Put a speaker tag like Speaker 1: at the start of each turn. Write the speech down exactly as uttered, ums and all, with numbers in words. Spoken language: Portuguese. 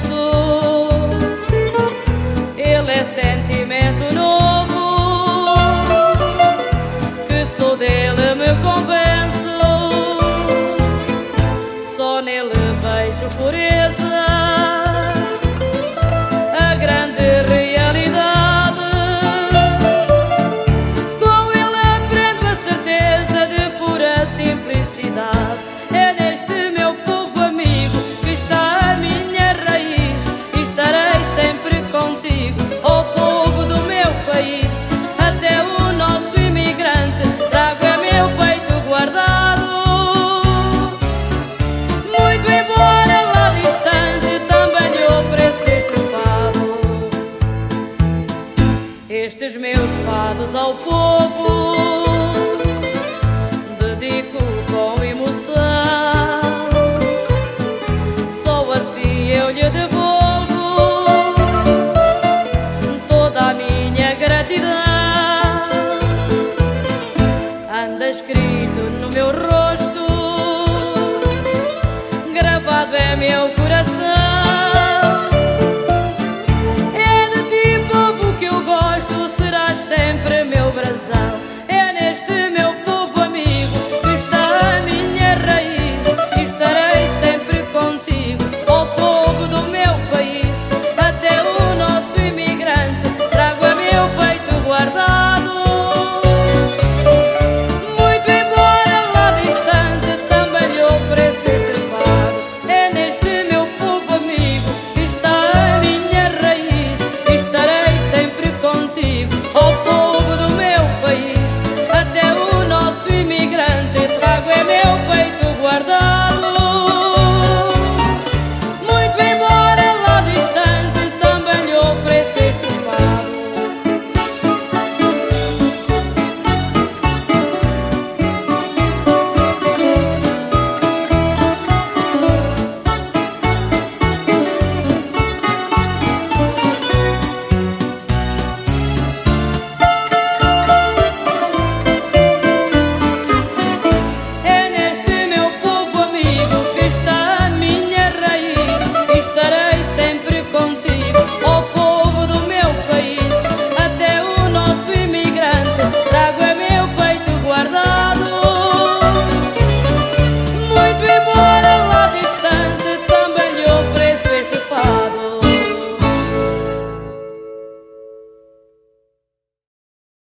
Speaker 1: Ele é sentimento novo, que sou dele me convenço. Só nele vejo pureza, a grande realidade. Com ele aprendo a certeza de pura simplicidade. É neste meu povo amigo que está a minha raiz, e estarei sempre contigo, ó povo do meu país. Até o nosso imigrante trago a meu peito guardado. Muito embora lá distante, também lhe ofereço este fado, estes meus fados ao povo.